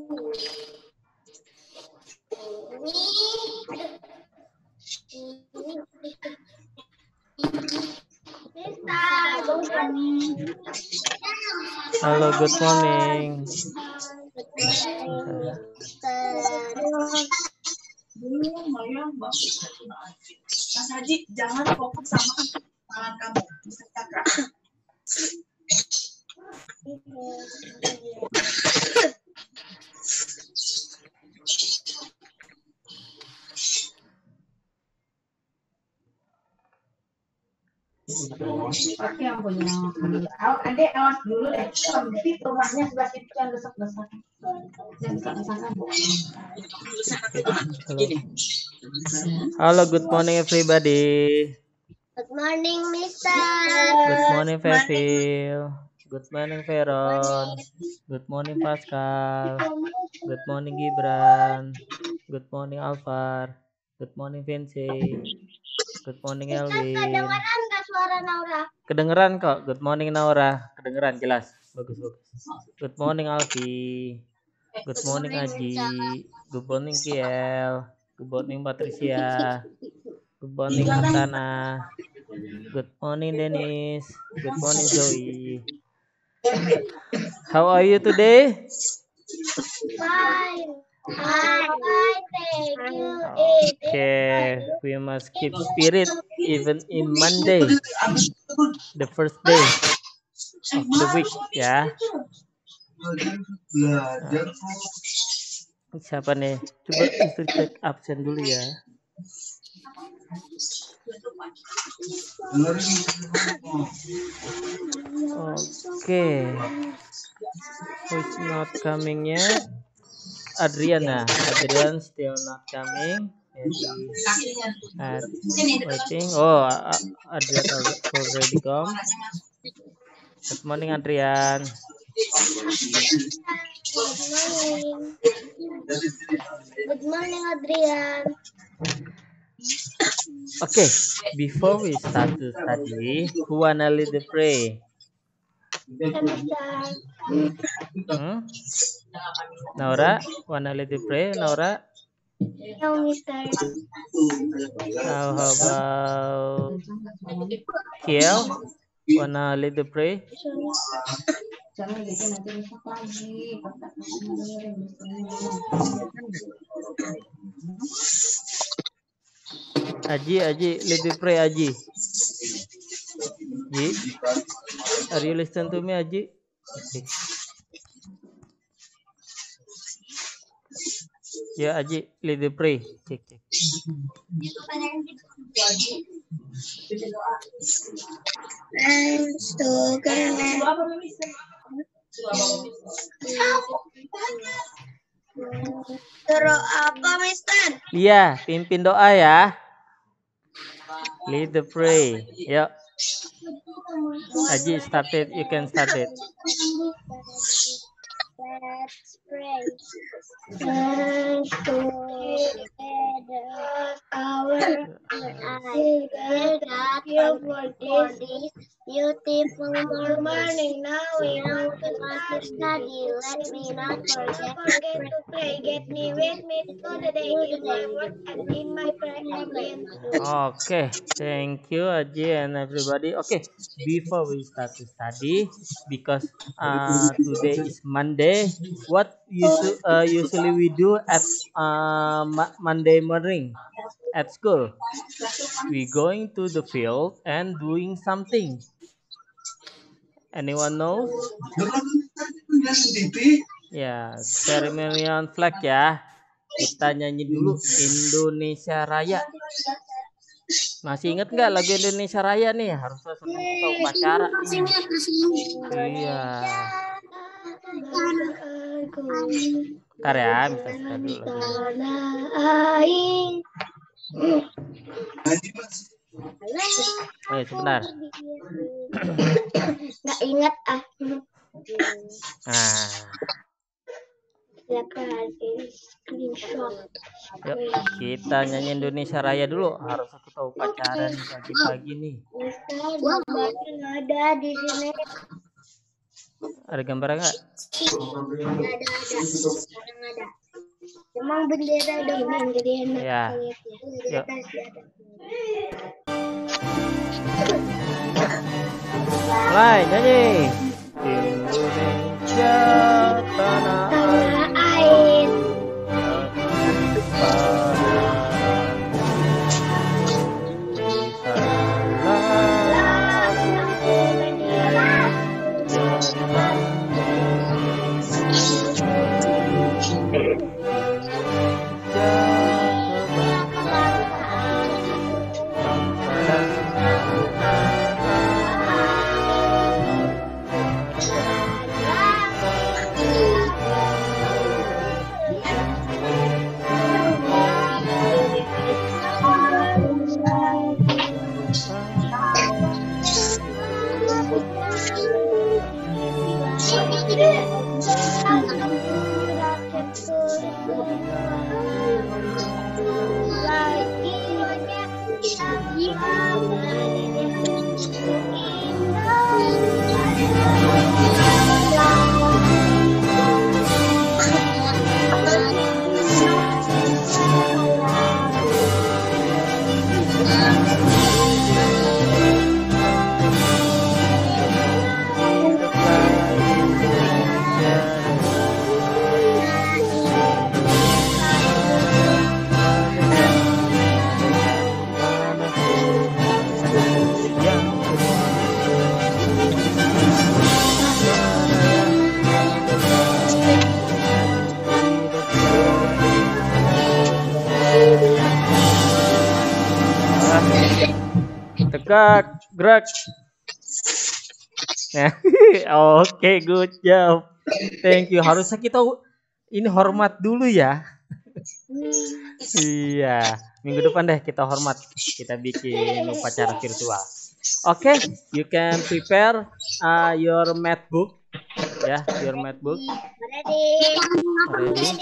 Halo, good morning. Mas Haji, jangan fokus sama tangan kamu. Pakai yang punya adek awas dulu deh. Nanti rumahnya sebelah situ yang desak-desak. Halo, good morning everybody. Good morning, Mister. Good morning, Fevil. Good morning, Veron. Good morning, Pascal. Good morning, Gibran. Good morning, Alvar. Good morning, Vinci. Good morning, Elvin. Kedengeran nggak suara Naura? Kedengeran kok. Good morning, Naura. Kedengeran jelas. Bagus. Good morning, Alfi. Good morning, Aji. Good morning, Kiel. Good morning, Patricia. Good morning, Martana. Good morning, Dennis. Good morning, Zoe. How are you today? Fine. Thank you. Okay, we must keep spirit even in Monday, the first day of the week, ya. Siapa nih? Coba istri cek absen dulu ya. Okay. Who's not coming yet? Adriana. Adrian still not coming. Waiting. Oh, Adrian already come. Good morning, Adrian. Good morning, Adrian. Okay, before we start to study, who wanna lead the prayer? Naura, wanna lead the prayer? Naura? No, Mister. Now how about Kiel? Wanna lead the prayer? Aji, lead the prayer, Aji. Ji, are you listening to me, Aji? Okay. Ya, Aji, lead the prayer. Cek. Suruh apa, Mister? Iya, pimpin doa ya. Lead the prayer. Yuk. Aji, start it. You can start it. Let's pray. Thanks together our eyes. God for this beautiful morning. Now we want to study. Let me not forget to pray. Get me with me through the day in my work and in my prayer. Okay, thank you, Aji and everybody. Okay, before we start to study, because today is Monday, what usually we do at Monday morning at school? We going to the field and doing something. Anyone knows? Ya, ceremonial flag ya. Kita nyanyi dulu Indonesia Raya. Masih inget nggak lagu Indonesia Raya nih? Harusnya sebelum kita upacara nih. Iya. Bentar ya, bisa kita dulu lagunya. Sebentar. Nggak ingat ah. Nah. Yuk, kita nyanyi Indonesia Raya dulu. Harusnya kita upacara nih pagi-pagi nih. Ada di sini. Ada gambarnya nggak? Ada. Emang bendera dong yang gede enak Ya. lihatnya. Yuk. Mulai nyanyi. Indonesia tanah Air. Tegak, gerak. Oke, good job. Thank you. Harusnya kita ini hormat dulu ya. Iya, minggu depan deh kita hormat. Kita bikin upacara virtual. Oke, you can prepare your math book. Ya, your math book. Ready?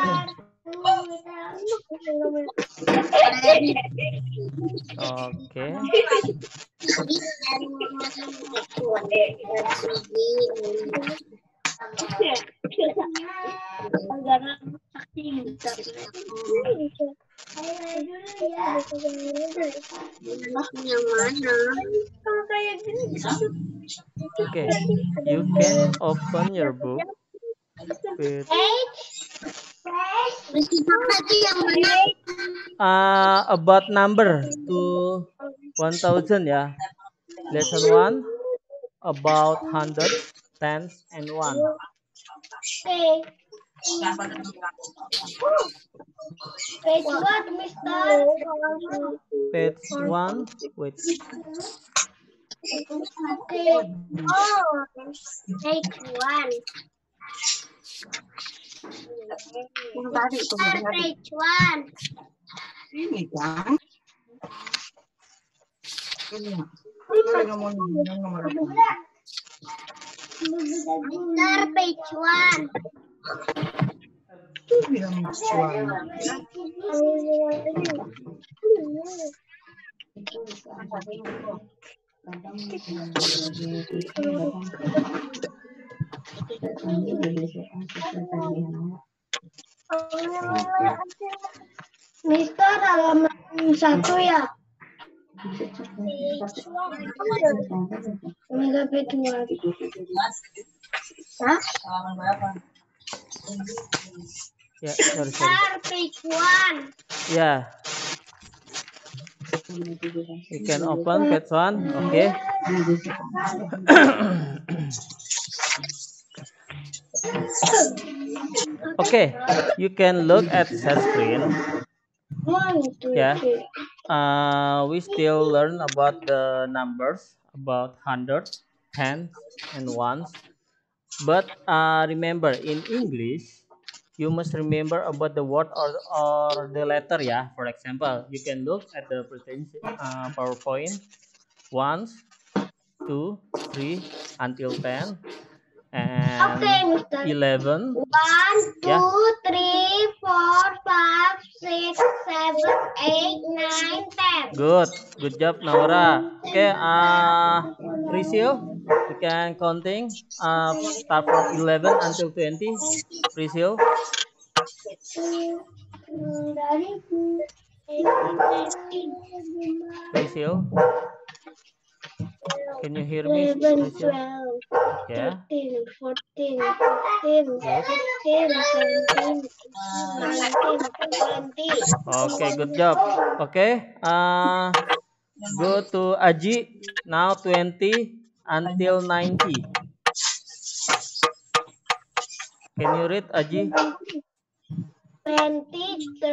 Oke. Okay, you can open your book with about number to 1000 ya. Lesson 1 about 100, tens, and 1. Page what, Mister? Page 1, wait. Okay. Oh, page 1. Page 1. Ini kan. Mister, page 1. Mister, halaman 1 ya? Mega page 1. Hah? Ya, sorry. Page 1. Ya. You can open page 1. Okay. Okay, you can look at the screen. Yeah. We still learn about the numbers, about 100, tens, and ones. But remember, in English, you must remember about the word or the letter. Yeah. For example, you can look at the PowerPoint. 1, 2, 3 until 10. And Okay, Mister. 11. 1, 2, 3, 4, 5, 6, 7, 8, 9, 10. Good job, Naura. Okay, Priscil, you can counting. Start from 11 until 20. Priscil. Priscil. Can you hear me, 11, Priscil? 12, Yeah. 13, 14, 15, 16, 17, 18, 19, 20. Okay, good job. Okay. Go to Aji. Now 20 until 90. Can you read, Aji? 20,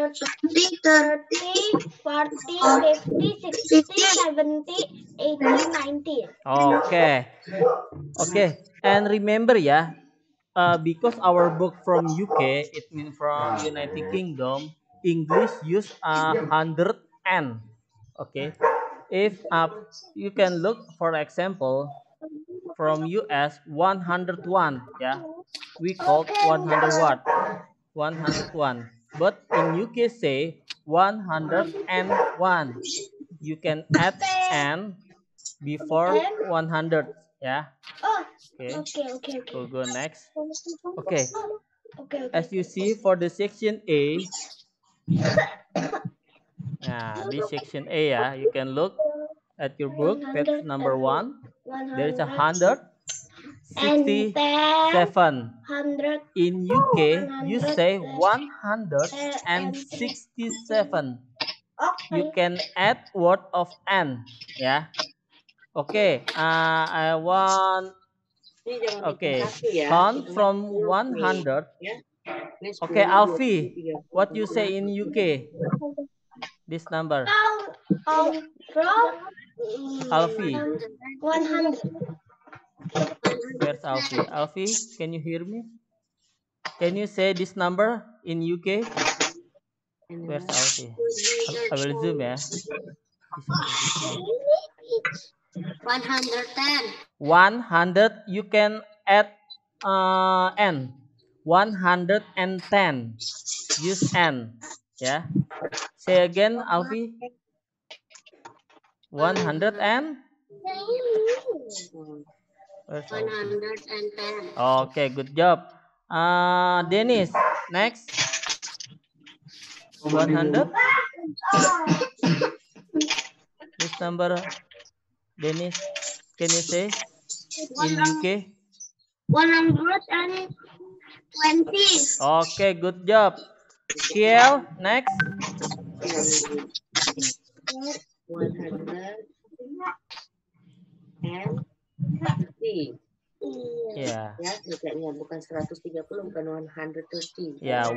30, 40, 50, 60, 70, 80, 90. Okay. Okay. And remember ya, because our book from UK, it means from United Kingdom, English use 100 and. Okay. If you can look, for example, from US 101, yeah, we call 100 what? 101. But in UK say 101. You can add and before 100, yeah. Oh, Okay. okay. We'll go next. Okay. Okay. As you see for the section A, this section A, yeah, you can look at your book, page number 1. There is 167. In UK, you say 167. You can add word of and, yeah. Okay. I want. Okay. Count from 100. Okay, Alfie. What you say in UK? This number. From Alfie. 100. Where's Alfie? Alfie, can you hear me? Can you say this number in UK? Where's Alfie? I will zoom, yeah. 110. 100. You can add n. 110. Use n. Yeah. Say again, Alfie. 100 and. Where's Alfie? 110. Okay, good job. Dennis, next. 100. This number, Dennis, can you say in UK? 120. Okay, good job. Kiel, next. 130. Ya. Ya, bacanya bukan 130, bukan 130. Ya,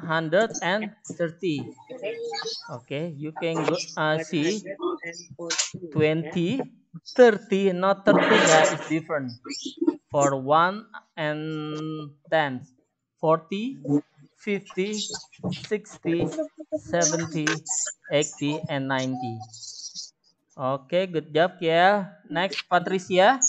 130. Okay, you can go see 20, 30, not 30 ya, is different. For 1 and 10, 40, 50, 60, 70, 80, and 90. Okay, good job, Kiel. Next, Patricia.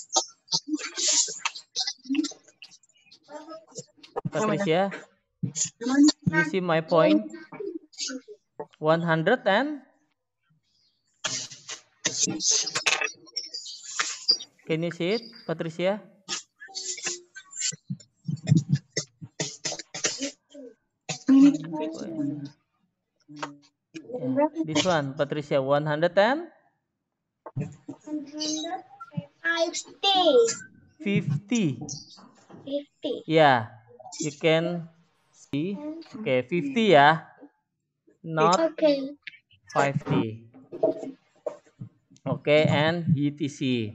Patricia, you see my point? 100 and? Can you see it, Patricia? Yeah, this one, Patricia, 150. 50. Yeah, you can see. Okay, 50 ya, not 50. Okay, and UTC.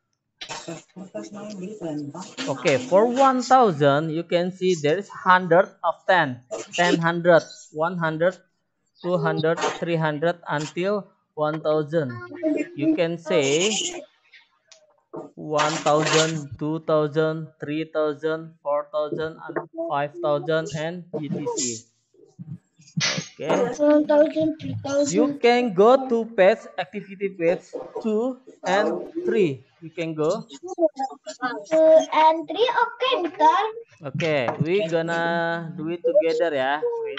Okay, for 1000, you can see there is 100 of 10. 10, 100, 100, 200, 300 until 1000. You can say 1000, 2000, 3000, 4000, and 5000 and UTC. Okay. You can go to page activity page 2 and 3. You can go. 2 and 3, okay, betul. Okay, we gonna do it together ya. Wait.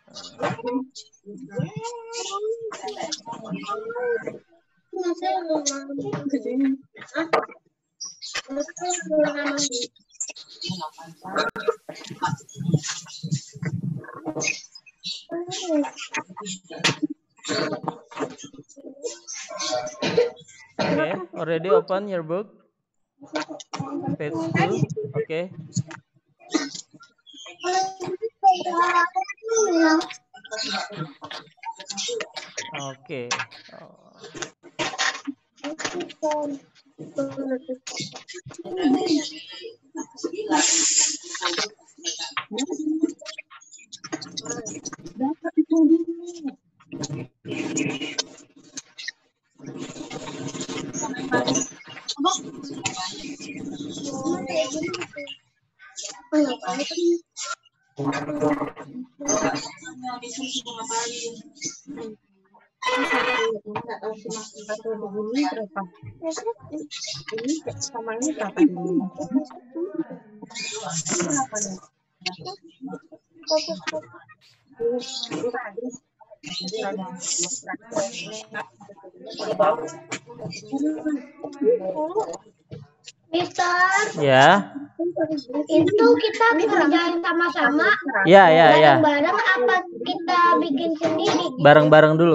Okay, already open your book? Page 2, okay. Okay. Ini sama ini berapa dulu? Mister, Ya. itu kita kerjain sama-sama. Ya. Bareng-bareng apa kita bikin sendiri? Bareng-bareng dulu.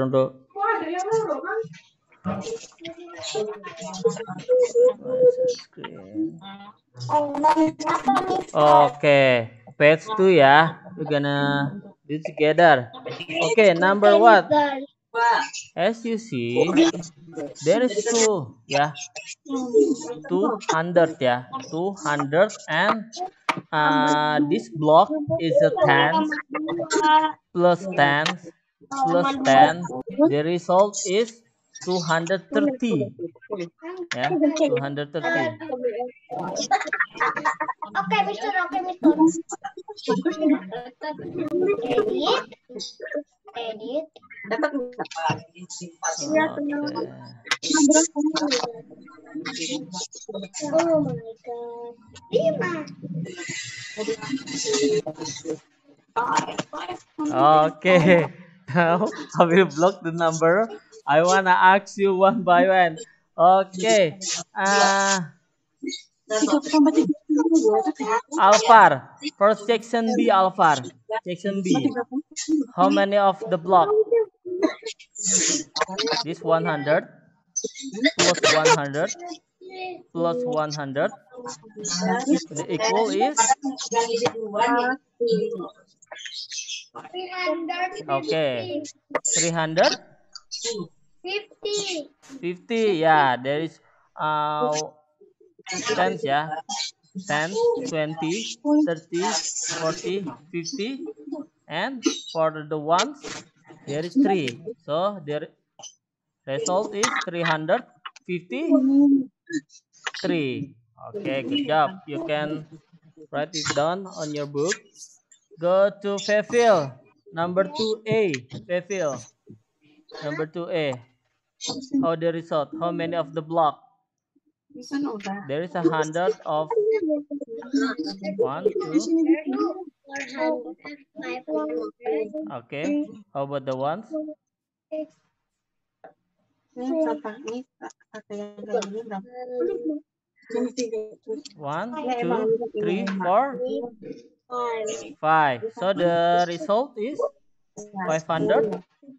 Okay, page 2 ya. We're gonna do together. Okay, number what? As you see, there is 2 ya. 200 ya. 200 and this block is a 10 plus 10 plus 10. The result is 230 ya, 230. Oke, Mister. Edit. Oh my god. 5. Okay, now I will block the number. I wanna ask you one by one. Okay, Alvar, first section B, Alvar. Section B. How many of the block? This 100 plus 100 plus 100. The equal is 300. okay. 300. 50. Yeah, there is tens ya. 10, 20, 30, 40, 50, and for the ones there is 3. So the result is 353. Okay, good job. You can write it down on your book. Go to Fevil, number 2A. Fevil, number 2A. How the result? How many of the block? There is 100 of 1, 2. 400. Okay. How about the ones? 1, 2, 3, 4, 5. So the result is 500.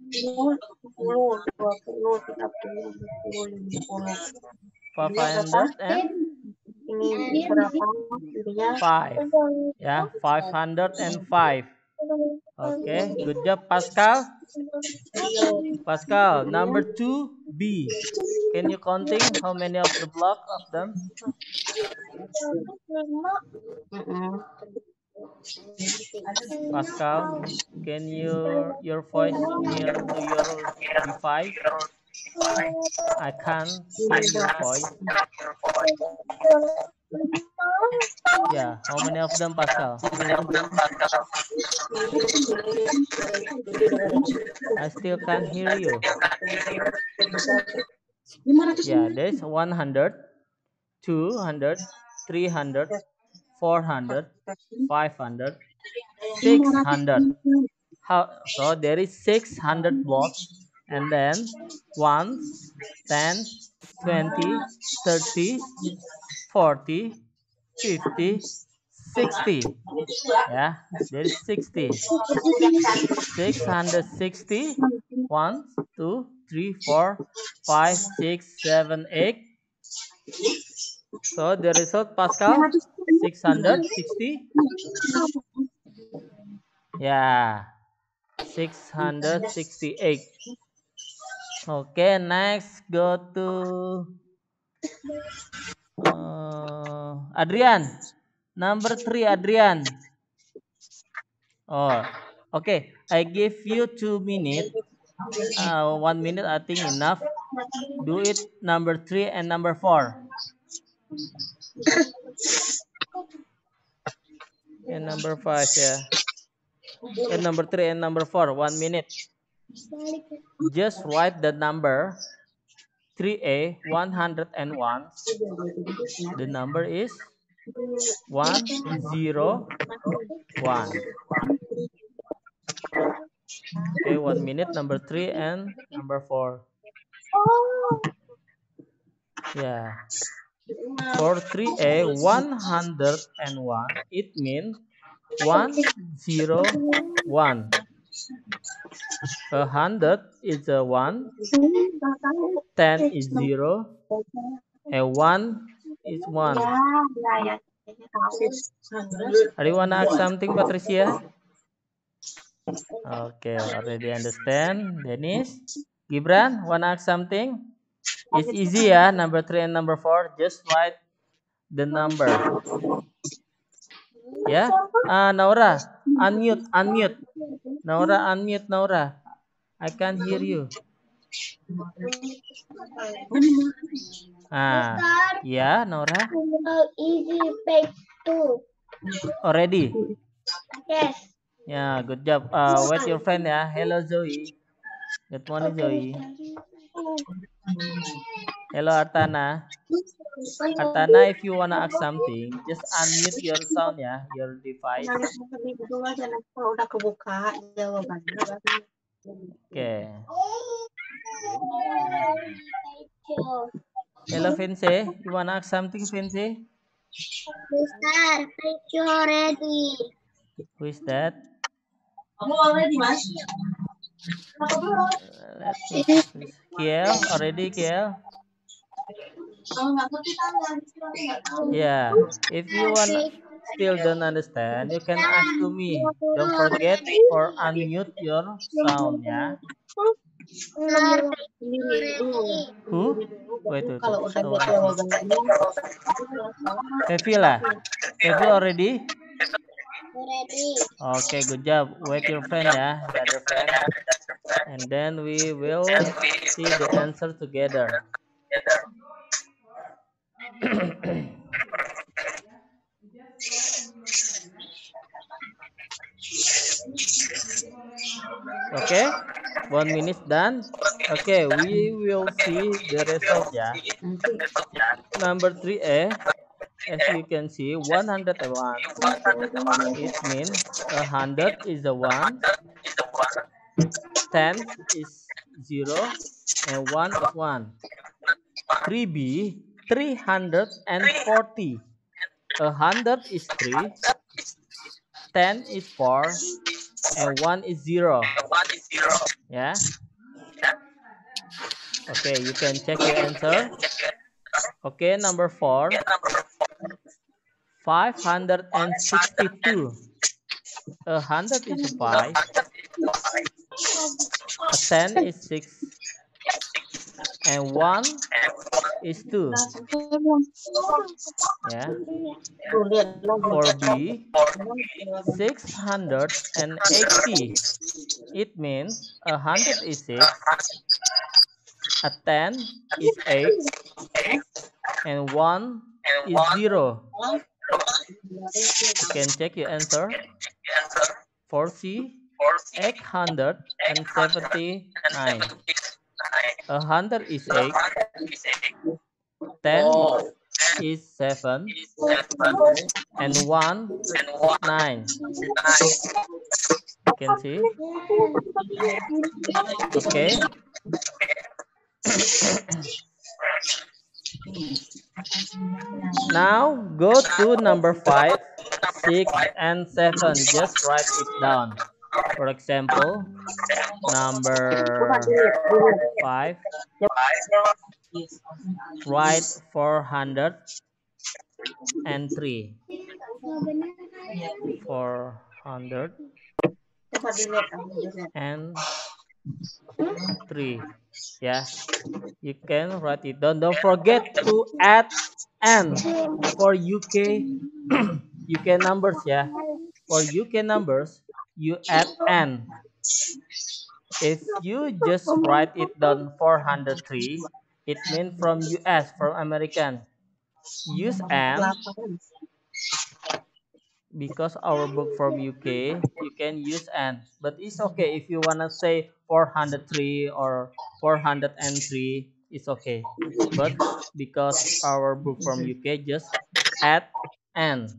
505. Yeah, 505. Okay, good job, Pascal. Pascal, number 2B. Can you counting how many of the block of them? Pascal, can your voice near to your device? I can't hear your voice. Yeah, how many of them, Pascal? I still can't hear you. Yeah, there's 100, 200, 300, 400, 500, 600. So there is 600 blocks, and then 1, 10, 20, 30, 40, 50, 60. Yeah, there is 60. 660. 1, 2, 3, 4, 5, 6, 7, 8. So the result, Pascal, 660. Yeah, 668. Okay, next go to Adrian. Number 3, Adrian. Oh, okay. I give you 2 minutes. 1 minute, I think enough. Do it number 3 and number 4. And number 5, yeah. And number 3 and number 4. 1 minute. Just write the number 3A 101. The number is 101. Okay, 1 minute, number 3 and number 4. Yeah. For 3A 101, it means 101. 100 is a 1, 10 is 0, and 1 is 1. Are you wanna ask something, Patricia? Okay, already understand. Dennis, Gibran, wanna ask something? It's easy, yeah. Number 3 and number 4. Just write the number. Yeah. Naura, unmute. Naura, unmute. Naura, I can't hear you. Yeah, Naura. Easy page 2. Already. Yes. Yeah, good job. Wait your friend, yeah. Hello, Zoe. Good morning, Zoe. Hello, Artana. Artana, if you wanna ask something, just unmute your sound, yeah, your device. Okay. Hello, Vince. You wanna ask something, Vince? Mister, page already. Who is that? Kiel, already Kiel? Yeah. If you still don't understand, you can ask to me. Don't forget for unmute your sound, yeah. Who? Wait. Fevila. Fevila already? Already. Okay, good job. Wait your friend, yeah, the other friend. And then we will see the answer together. Okay, 1 minute done. Okay, we will see the result, yeah. Number 3A, as you can see, 101. It means 100 is a 1, 10 is 0, and 1 is 1. 3B, 340. 100 is 3, 10 is 4, and 1 is 0. Yeah. Okay, you can check your answer. Okay, number 4. 562. 100 is 5. 10 is 6. And 1 is 2. Yeah. For B, 680. It means 100 is 6. A 10 is 8. And 1 is 0. You can check your answer. For C, 879. 100 is 8. 10 is 7. And 1 is 9. can see. Okay. Now go to number 5, 6, and 7. Just write it down. For example, number 5, write 403. 403. Yeah, you can write it down. Don't forget to add n for UK UK numbers. Yeah, for UK numbers you add n. If you just write it down 403, it means from US, from American. Use n because our book from UK, you can use n. But it's okay if you wanna say 403 or 403, it's okay. But because our book from UK, just add n.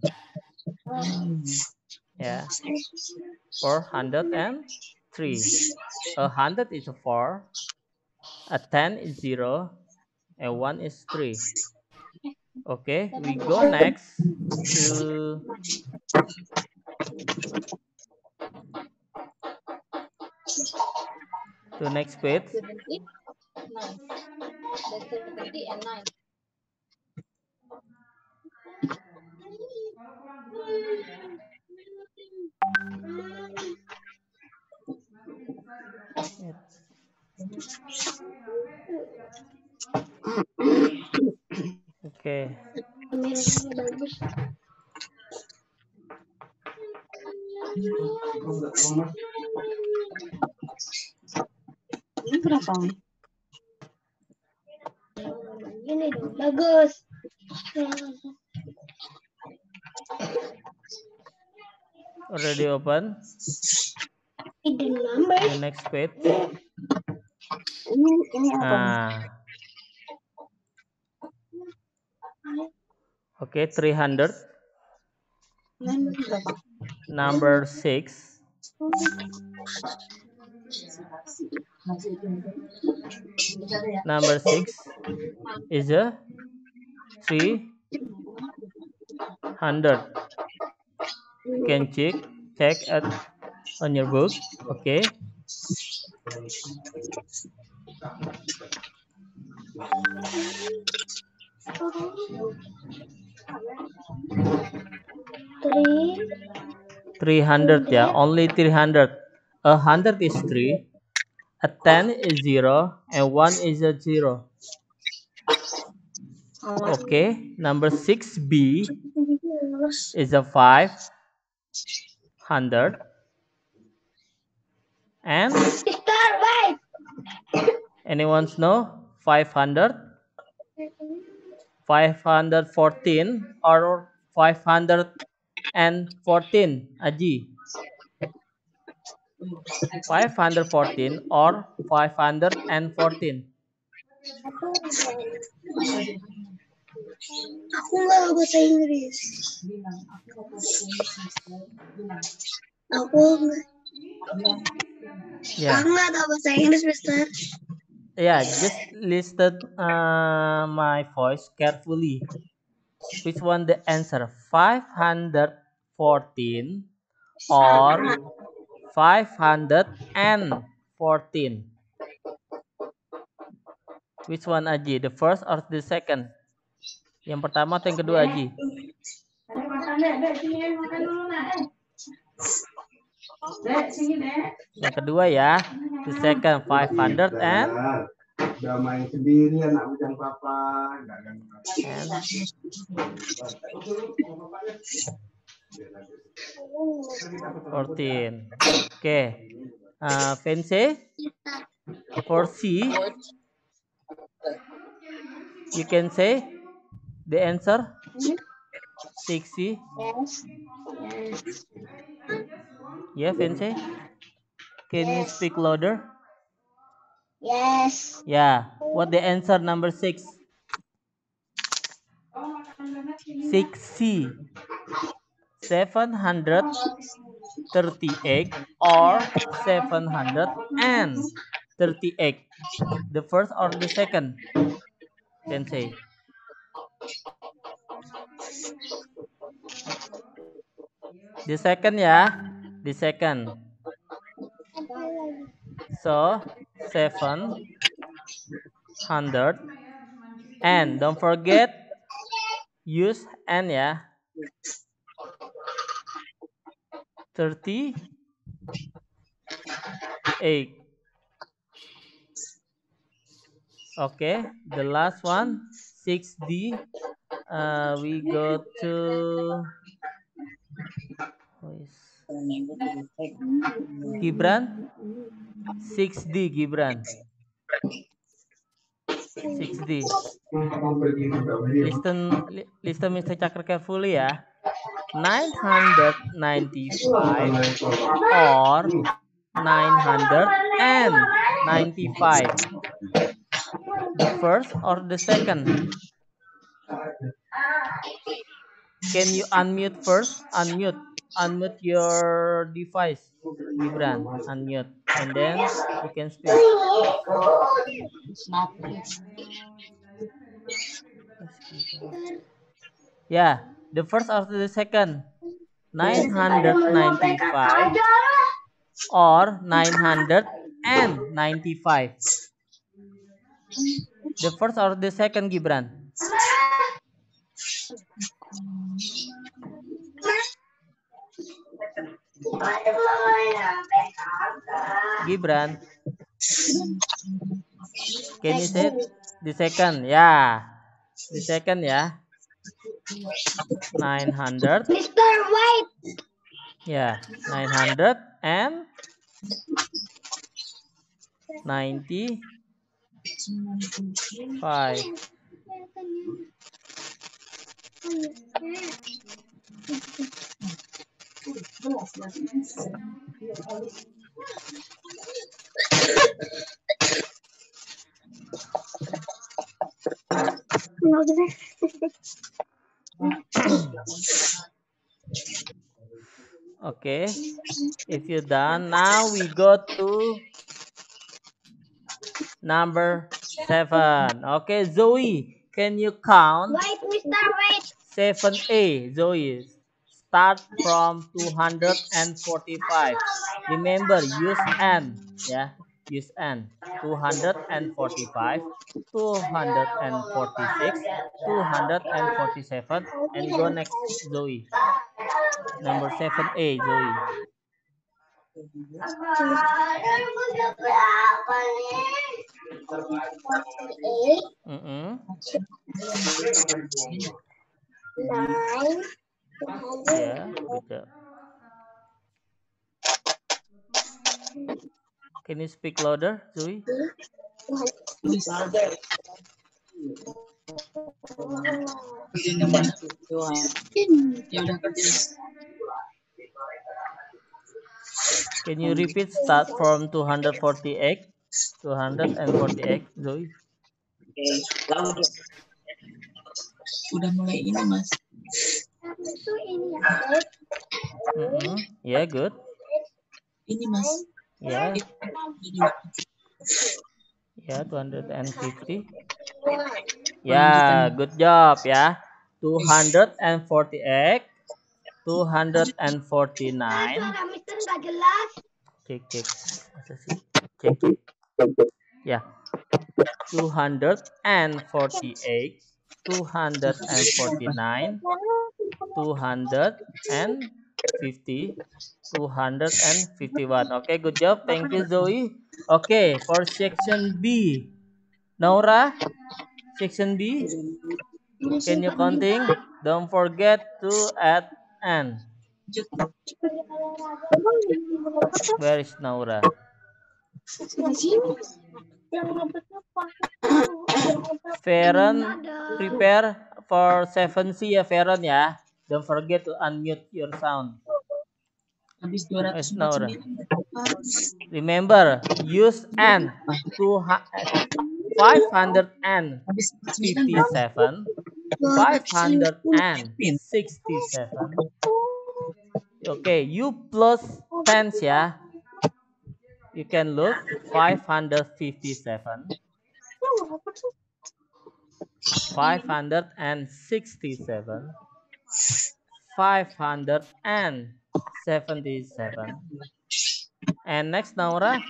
Yeah, 403. 100 is a 4, a 10 is 0, and 1 is 3. Okay, we go next to next page. 70, 9. That's 70 and 9. Okay. Ini berapa? Ini dong, bagus. Already open? The next page. Ini apa? Okay, 300. Number 6. Number 6 is a 300. You can check on your book. Okay. $300, yeah, only 300. 100 is 3, a 10 is 0, and 1 is a 0. Okay, number 6B is a 500, and anyone know 500? 514 or 514, Aji? 514 or 514? Aku nggak bahasa Inggris. Aku nggak tahu bahasa Inggris, Mister. Yeah, just listen my voice carefully. Which one the answer? 514 or 514? Which one, Aji? The first or the second? Yang pertama atau yang kedua, Aji? Yang kedua ya. The second, 500 and udah main sendiri anak bujang papa, enggak ganggu. 14. Okay. Fancy? For C, you can say the answer? 6C? Yeah, Fancy? Can you speak louder? Yes. Yeah. What the answer number 6? 6C. 700 38 or 738? The first or the second? Can say. The second ya. The second. So 700 and don't forget use and ya. 38. Okay, the last one 6D. We go to Gibran. 6D Gibran. 6D. Listen Mr. Cakra carefully ya. 995 or 995. The first or the second? Can you unmute first? Unmute your device, Gibran. Unmute, and then you can speak. Yeah, the first or the second? 995 or 995. The first or the second, Gibran? Gibran, can you say the second? Yeah, the second ya. 900. Mr. White. Yeah, 995. Okay, if you're done, now we go to number 7. Okay, Zoe, can you count? Wait, Mr. White. 7A, Zoe. Start from 245. Remember, use N. Yeah, use N. 245, 246, 247, and go next, Zoe. Number 7A, Zoe. Nine. Yeah, good job. Can you speak louder, Zoe? Can you repeat start from 248? 248, Zoe. Udah mulai ini, Mas. Yeah, good. Ini, Mas. Yeah. Yeah, 250. Yeah, good job ya. 248, 249. Cek. Masa sih? Cek. Ya. 248, 249, 250, 251. Okay, good job. Thank you, Zoe. Okay, for section B. Naura, section B. Can you counting? Don't forget to add N. Where is Naura? Feron, prepare for 7C ya, Feron ya. Don't forget to unmute your sound. Habis 249. Remember, use N. 557, 567, Okay, U plus tens ya. You can look 557, 567, 577. And next, Naura,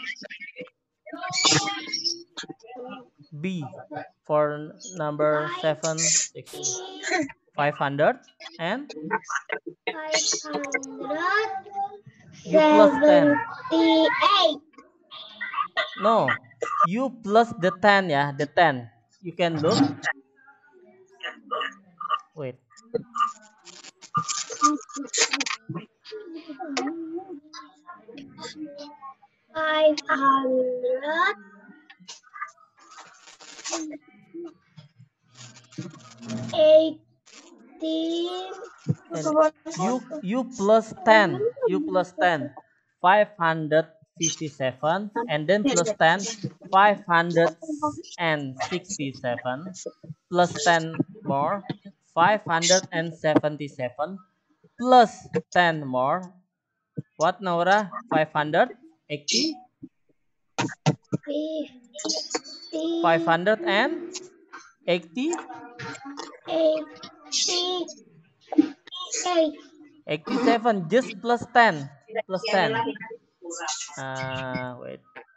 B for number 7, 500 and U plus 10. 578. No, U plus the 10 ya, the 10. You can look. Wait. Five hundred eighteen. And U plus 10. U plus 10. 557 and then plus 10. 567 plus 10 more. 577 plus 10 more. What, Naura? 580? 580? 87, just plus 10. Plus 10. Wait.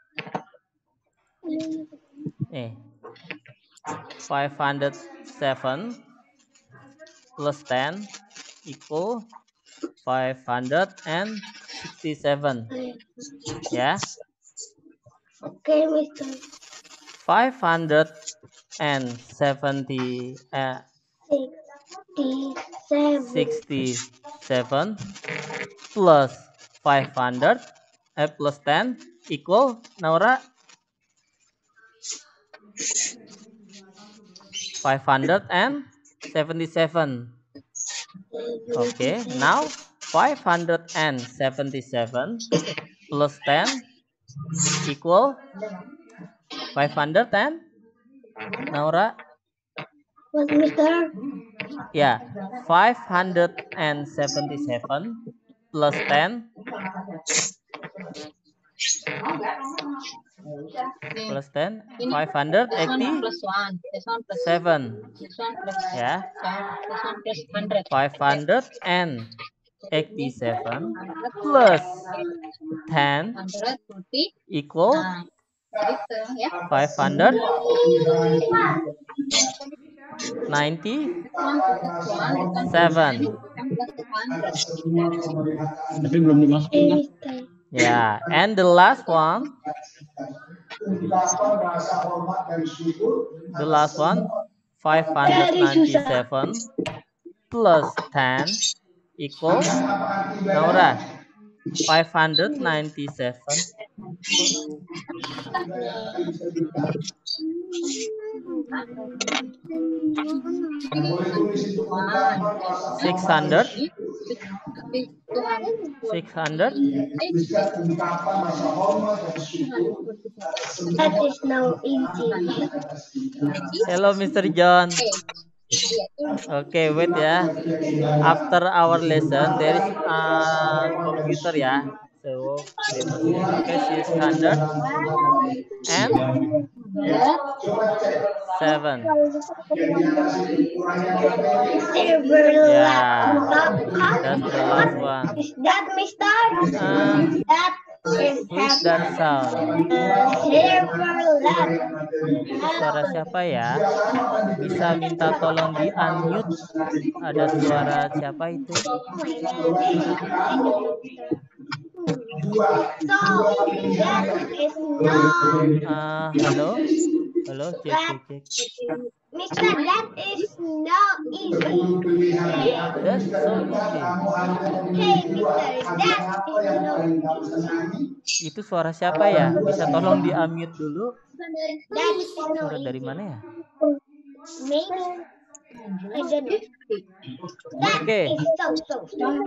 507 plus 10 equal 567. Yeah. Okay, Mister. 567 plus 500 plus 10 equal, Naura, 577. Okay, now 577 plus 10 equal 510, Naura? What, Mister? Yeah, 577 plus 10 plus 10, 580 plus 1, this one plus 7. this one plus Yeah, 100. 587 plus 10 140. equal Gitu ya. 597. Tapi belum dimasukin kan? Yeah, and the last one, 597 plus 10 equal, Naura, 597. 600. 600. That is now easy. Hello, Mr. John. Okay, wait ya. After our lesson, there is computer ya. So let me see. Okay, 600 and 7. Yeah, that's the last one. Is that Mister? That is Who is that sound? Itu suara siapa ya? Bisa minta tolong di unmute. Ada suara siapa itu? Halo? Halo, cek. Mister, that is not easy. That's so easy. Hey, Mister, that is not easy. Itu suara siapa ya? Bisa tolong di unmute dulu. That is not Suara dari easy. mana ya? Maybe I don't know. That Okay. is so.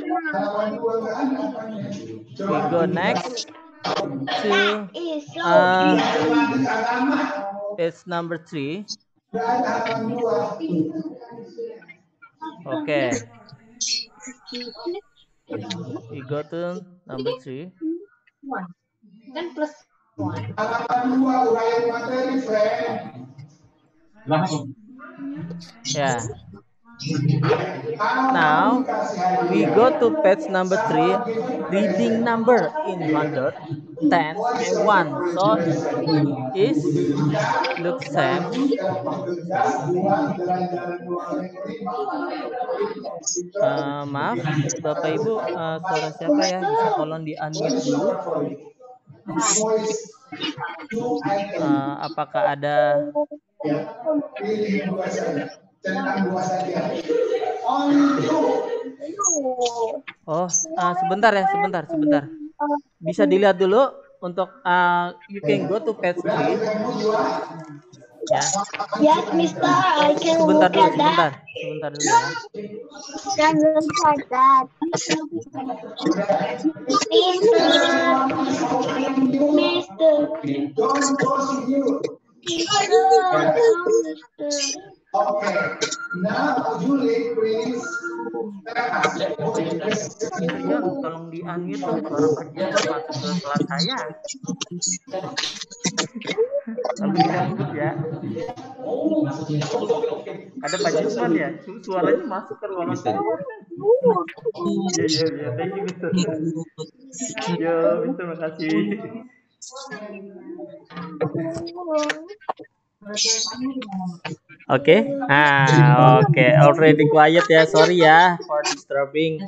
We go next to That is so page number 3. Okay. We go to number 3. 1. Kan plus 1. Halaman 2 uraian materi, friend. Yeah. Now we go to page number 3. Reading number in 100, 10, and 1. So is look same. Maaf, Bapak Ibu, suara siapa ya? Bisa tolong di unmute dulu. Apakah ada? Oh, sebentar ya, sebentar. Bisa dilihat dulu untuk you can go to page 3. Ya. Yes, Mister, I can Sebentar look dulu, at that. sebentar dulu ya. Can look at that. Mister. Okay, now Julie, please. Mr. John, tolong di unmute dong, suara kerja masuk ke kelas saya. Lalu disebut ya. Ada Pak Jusman ya, suaranya masuk ke ruangan saya. Iya, thank you Mister. Yo, Mister, makasih. Oke, already quiet ya, sorry ya for disturbing.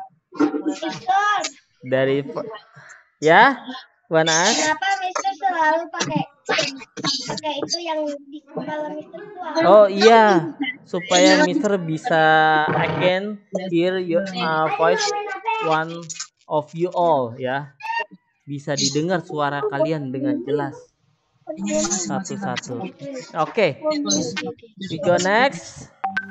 Dari ya, Wanas. Kenapa Mister selalu pakai itu yang di kepala Mister tua? Oh iya, supaya Mister bisa again hear your voice one of you all ya, bisa didengar suara kalian dengan jelas satu-satu. Oke, we go next.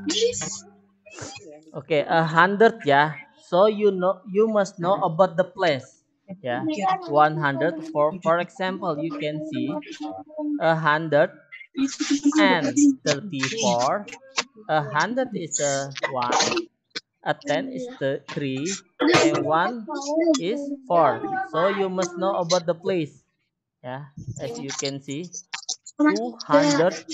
Oke, 100 ya. So you must know about the place. Ya, 100 for example you can see 100 and 34. 100 is a 1, a 10 is the 3, and 1 is 4. So you must know about the place. Yeah, as you can see, 202.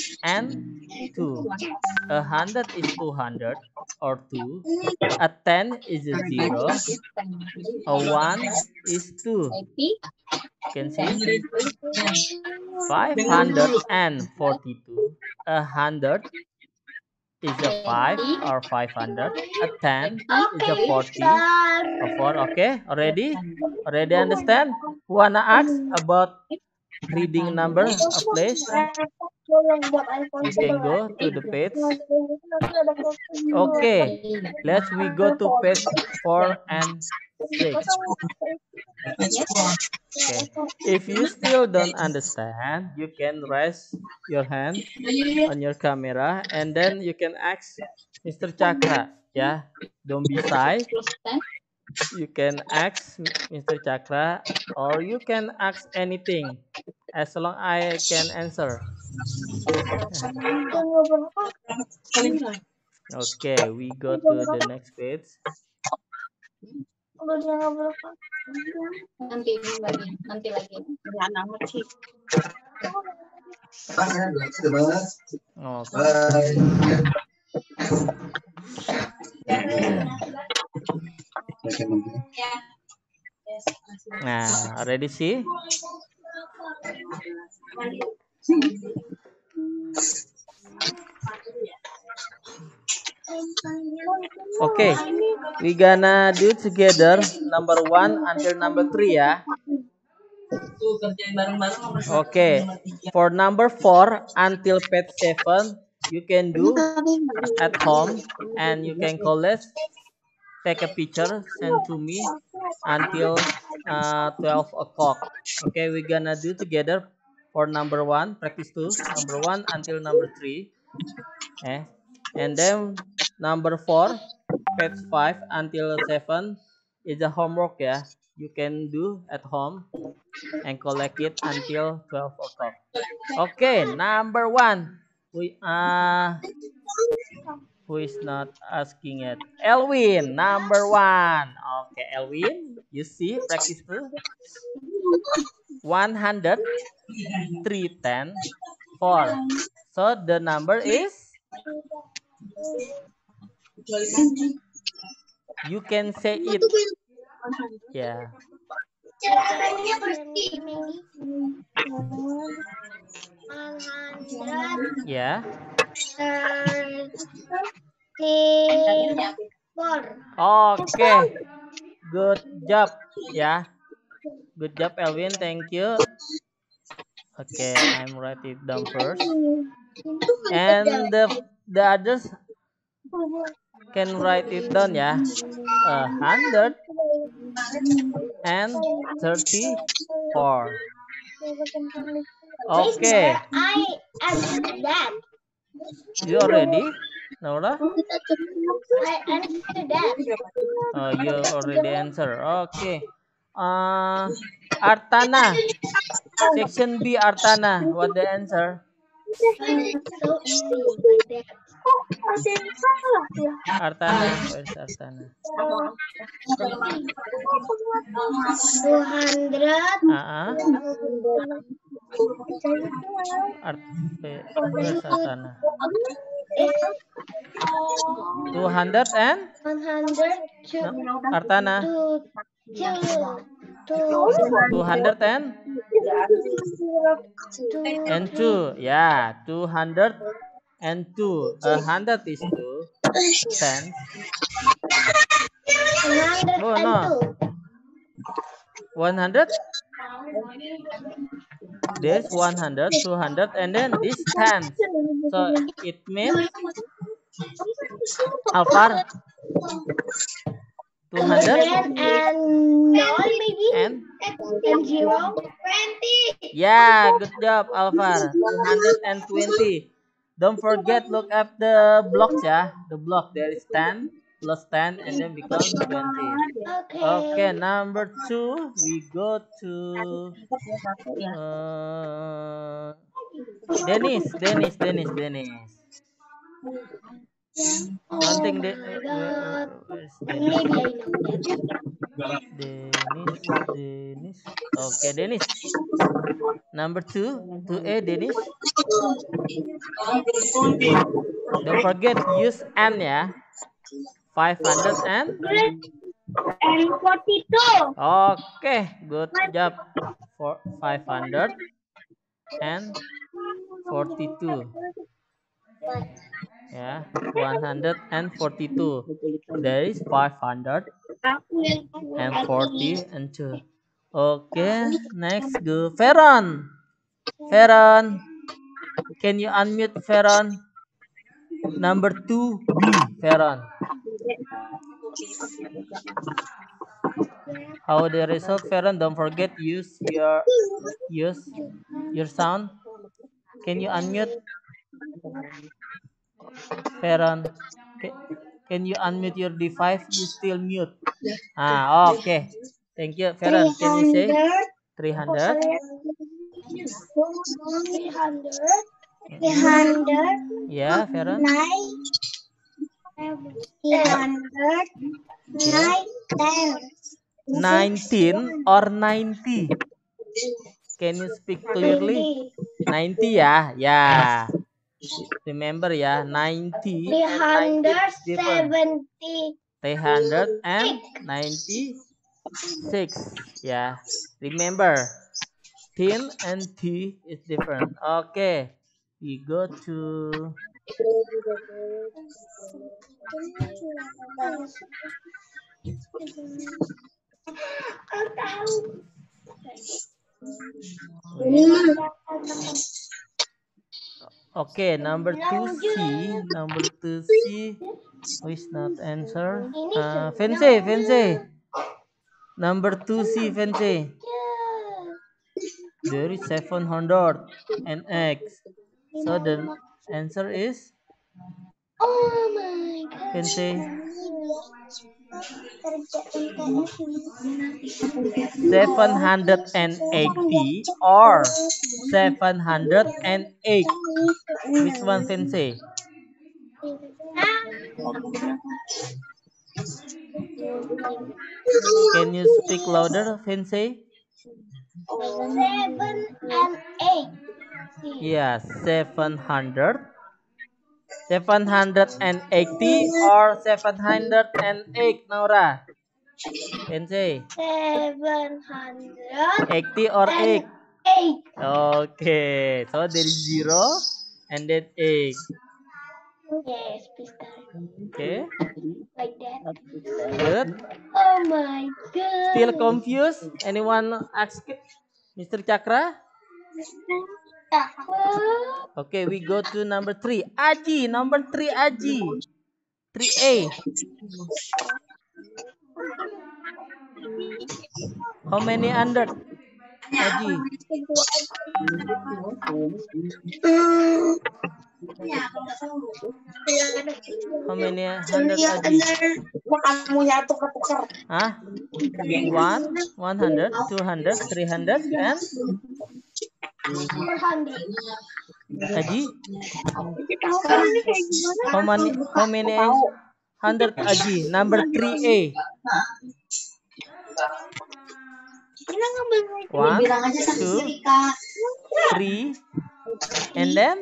100 is 200 or 2. A 10 is a 0. A 1 is 2. You can see 542. 100 is a 5 or 500. A 10 is a 40 or 4. Okay, already understand? Who wanna ask about reading number a place? You can go to the page. Okay, we go to page 4 and 6. Okay, if you still don't understand, you can raise your hand on your camera and then you can ask Mr. Chakra. Yeah, don't be shy. You can ask Mr. Chakra or you can ask anything as long I can answer. Okay, we go to the next page. Nanti lagi. Nah, already see? Okay, we gonna do together number 1 until number 3 ya. Okay, for number 4 until page 7 you can do at home and you can collect, take a picture, send to me until 12 o'clock. Okay, we gonna do together for number 1, practice 2, number 1 until number 3. And then number 4, page 5 until 7 is a homework ya. You can do at home and collect it until 12 o'clock. Okay, number 1. Who Who is not asking it? Elwin, number 1. Okay, Elwin, you see, practice too. 100, 310, 4. So the number is, you can say it. Yeah. Yeah. 34. Okay. Good job. Yeah. Good job, Elvin. Thank you. Okay, I'm write it down first. And the others can write it down, yeah. 134. Okay. I answered that. You already, Laura? I answered that. You already answer. Okay. Artana. Section B, Artana. What the answer? So easy like that. Artana. Where's Artana? 200. Where's Artana? 200 and? 100. Artana. 200 and 2. Yeah, 200 and 2. 100 is 2. 10. Oh no. 100. There's 100, 200, and then this 10. So it means Alvar 200 and 9 maybe and 0. 20. yeah, good job, Alvar. 220. Don't forget, look at the blocks, yeah. The block there is 10 plus 10 and then becomes 20. Okay, number 2, we go to Dennis. Don't think where's Dennis? Dennis. Okay, Dennis. Number 2, 2A, Dennis. Don't forget, use N, yeah. 500 and 42. Okay, good job. For 500 and 42. Yeah, 142. There is 500 and 40 and 2. Okay, next go Feron. Feron, can you unmute Feron? Number 2B, Feron. How the result, Feron? Don't forget use your sound. Can you unmute? Feron, can you unmute your device? You still mute. Okay. Thank you, Feron. Can you say 300? 300. Yeah, Feron. 19 or 90? Can you speak clearly? 90, yeah. Yeah. Remember, yeah, 90 and 90 is different. 396. Yeah. Remember, 10 and T is different. Okay. We go to okay, number 2C. Number 2C. Who is not answer? Fancy. Number 2C, Fancy. There is 700 and X. So the answer is? Oh my God. Fancy. 780 or 708. Which one, Fancy? Can you speak louder, Vincey? 7 and 8. Yeah, 700. 780 or 708, Naura? Vincey? 80 or 8? 708. Okay, so there is 0 and then 8. Yes, please start Okay, like that. good. Oh my god. Still confused? Anyone ask it? Mr. Chakra? Okay, we go to number 3. Aji, number 3, Aji. 3A. How many hundred? Aji. How many hundred, Aji? Huh? 1, 100, 200, 300, and 400. Aji? How many hundred, Aji? Number 3A. 1, 2, 3, and then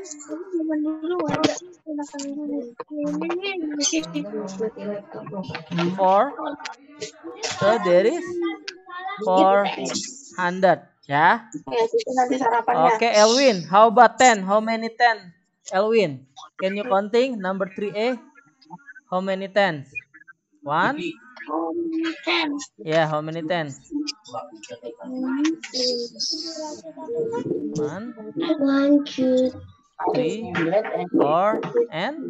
4. So there is 400. Yeah. Okay, Elwin. How about 10? How many 10? Elwin, can you counting number 3A? How many tens? 1? Yeah, how many tens? 1, 2, 3, 4, and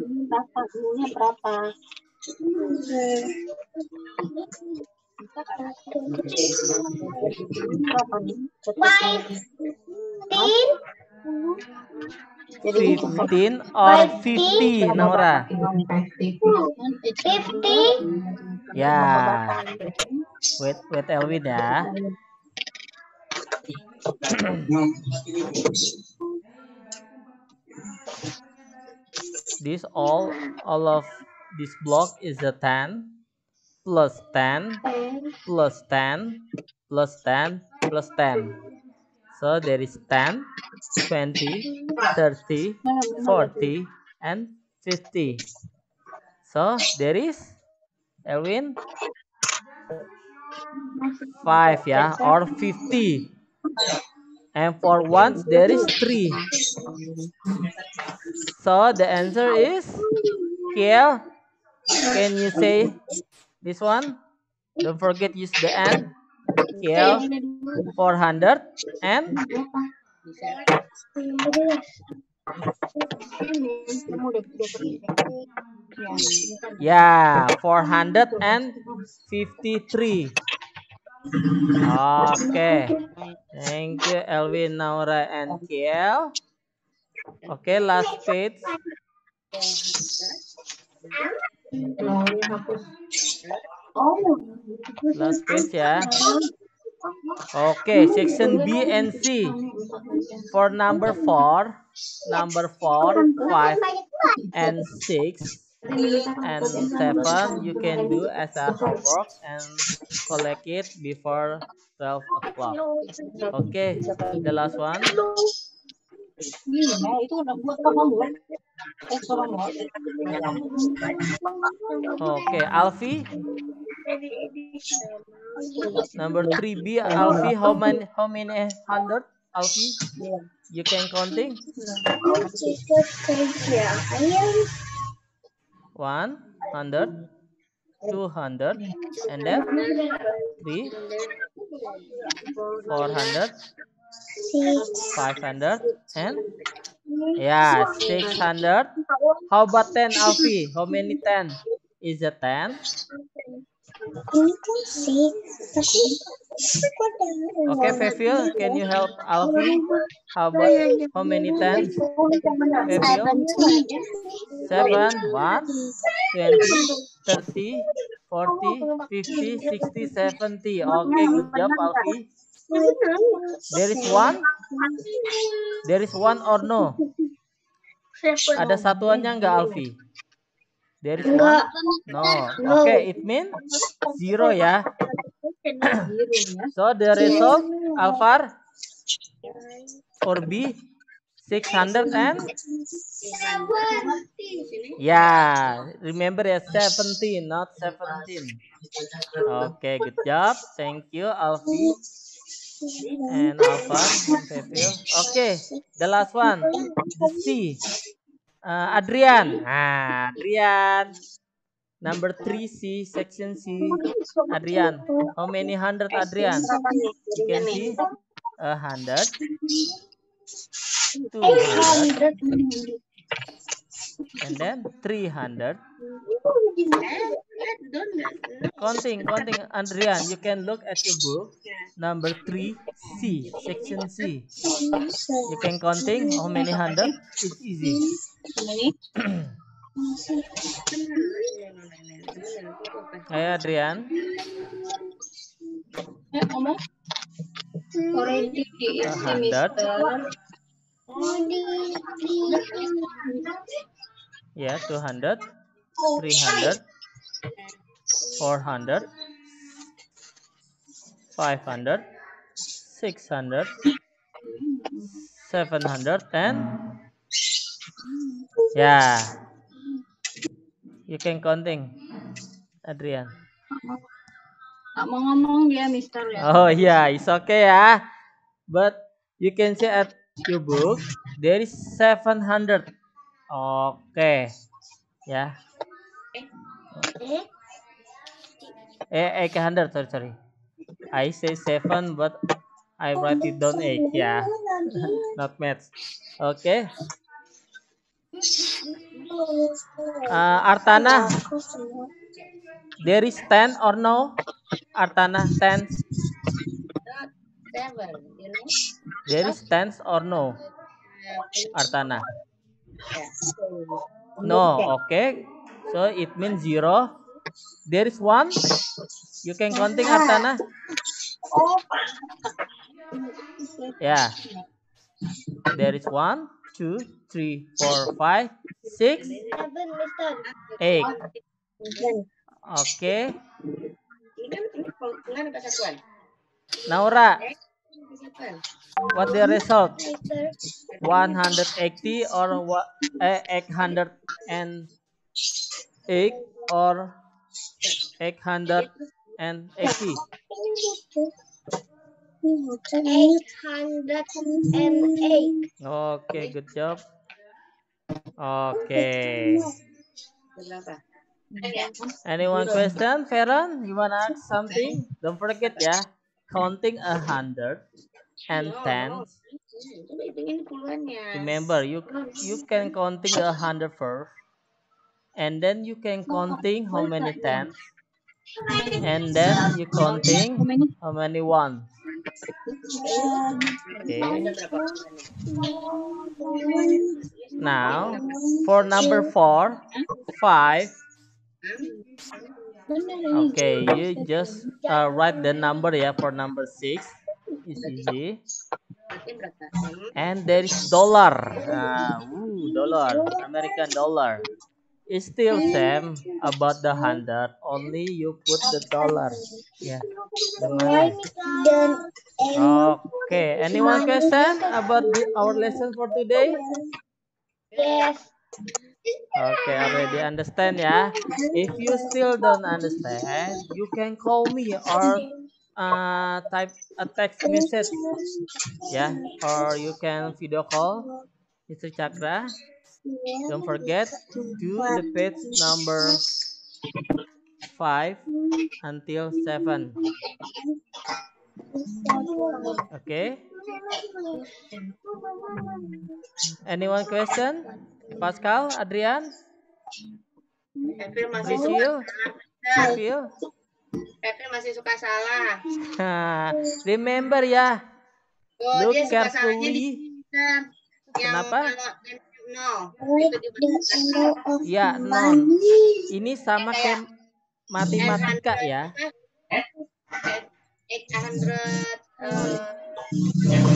15 or 50, Naura? 50. Yeah. Wait, Elwin ya. This all of this block is a 10 plus 10 plus 10 plus 10 plus 10. So there is 10, 20, 30, 40, and 50. So there is, Elwin, 5 ya, or 50. And for ones there is 3. So the answer is, Kiel, can you say this one? Don't forget use the N. Kiel, 400 and yeah, 453. Okay. Thank you, Elvin, Naura, and Kiel. Okay, last page. Last page ya. Okay, section B and C. For number 4, 5, and 6, and 7, you can do as a homework and collect it before 12 o'clock. Okay, the last one. Okay, Alfie. Number 3B, Alfie. How many hundred, Alfie? You can counting? 100, 200, and then 3, 400, 500, and yeah, 600. How about 10, Alfie? How many 10? Is it 10? Okay, Fevil, can you help Alfie? How about how many 10? Fevil? 7, 1, 20, 30, 40, 50, 60, 70. Okay, good job, Alfie. There is one? There is one or no? Ada satuannya enggak, Alfie? There is Enggak. one? No. Okay, it means 0 ya. So the result, Alvar or B, 600 and yeah, remember ya 17, not 17. Okay, good job. Thank you, Alfi and Alvar and Pepil. Okay, the last one, the C. Adrian. Adrian. Number 3C, section C. Adrian. How many hundred, Adrian? You can see 100, 200, and then 300. Counting, Adrian. You can look at your book. Number 3C, section C. You can counting how many hundred? It's easy. Hey, Adrian. Already 100. Yeah, 200, 300, 400, 500, 600, 700, and yeah, you can counting, Adrian. Nggak mau ngomong dia, Mister ya. Oh yeah, it's okay ya. But you can see at your book there is 700. Okay, yeah. 800. Sorry. I say 7, but I write it down 8. Yeah, not maths. Okay. Artana, there is 10 or no? Artana, 10. There is 10 or no? Artana. No, okay. So it means 0. There is 1. You can counting, Artana. Yeah. There is 1, 2, 3, 4, 5, 6, 8. Okay. Naura, what the result? 180 or 808 or 880? 808. Okay, good job. Okay. Anyone question? Ferran, you wanna ask something? Don't forget ya, counting 100 and 10. Remember, you can counting 100 first, and then you can counting how many tens, and then you counting how many ones. Okay. Now for number 4, 5. Okay, you just write the number ya for number 6. It's easy. And there is dollar. Dollar, American dollar. It's still same about the 100. Only you put the dollar. Yeah, the money. Okay. Anyone question about our lesson for today? Yes. Okay, already understand ya. If you still don't understand, you can call me or type a text message, yeah, or you can video call Mr. Chakra. Don't forget to the page number 5 until 7. Okay. Anyone question? Pascal, Adrian, Priscil, Pepil. Masih suka salah. Remember ya. Look Dia suka salahnya carefully. Kenapa? No. Ya, non. Ini sama kayak matematika ya. 800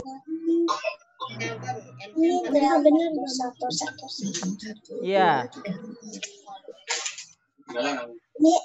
Benar 111. Ya. Ini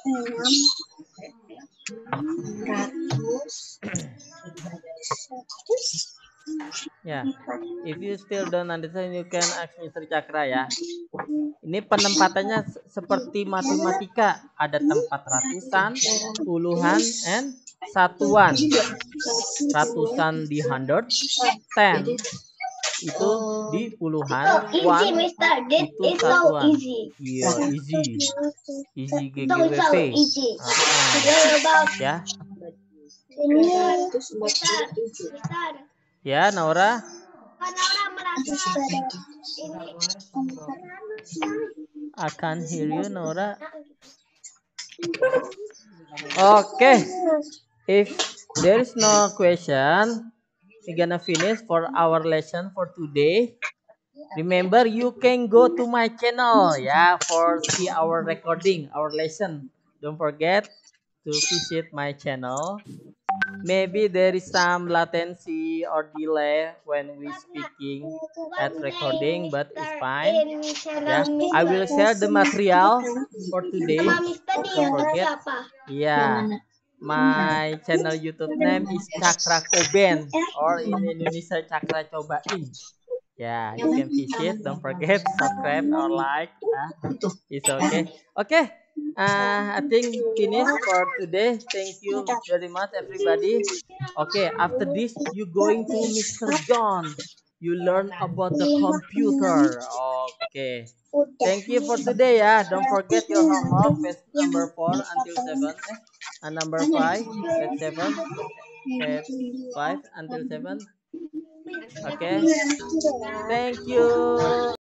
600. Ya, if you still don't understand, you can ask Mr. Cakra ya. Ini penempatannya seperti matematika, ada tempat ratusan, puluhan, and satuan. Ratusan di hundred, 10 itu di puluhan, Easy, one Mister. This itu is so satuan. easy. Iya, easy So GGWP. easy. Ah, What about ya, ini? 347. Mister, ya Naura. Panora merasa ini I can't hear you, Naura. Okay, if there is no question, we're gonna finish for our lesson for today. Remember, you can go to my channel, yeah, for see our recording, our lesson. Don't forget to visit my channel. Maybe there is some latency or delay when we speaking at recording, but it's fine. Yeah, I will share the material for today. sama Mister di Don't forget. siapa? Yeah, my channel YouTube name is Cakra Koben, or in Indonesia Cakra Cobain. Yeah, you can visit. Don't forget subscribe or like. It's okay. Okay. I think finish for today. Thank you very much, everybody. Okay, after this, you going to Mr. John. You learn about the computer. Okay. Thank you for today, yeah. Don't forget your homework, page number 4 until 7. Number 5, page 7, page 5 until 7. Okay. Thank you.